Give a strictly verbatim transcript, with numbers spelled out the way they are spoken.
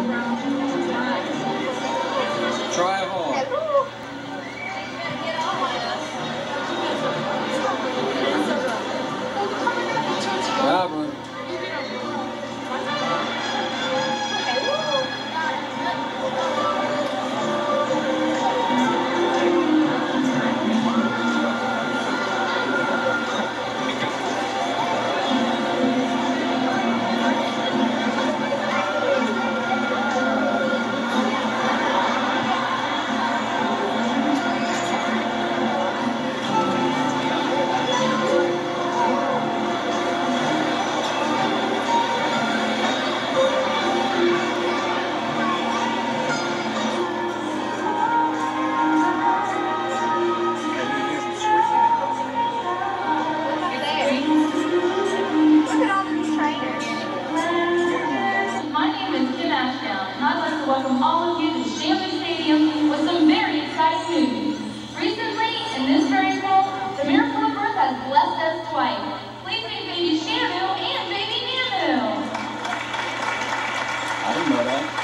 Try hard. Robert. I'd like to welcome all of you to Shamu Stadium with some very exciting news. Recently, in this very fall, the miracle of birth has blessed us twice. Please meet baby Shamu and baby Namu. I didn't know that.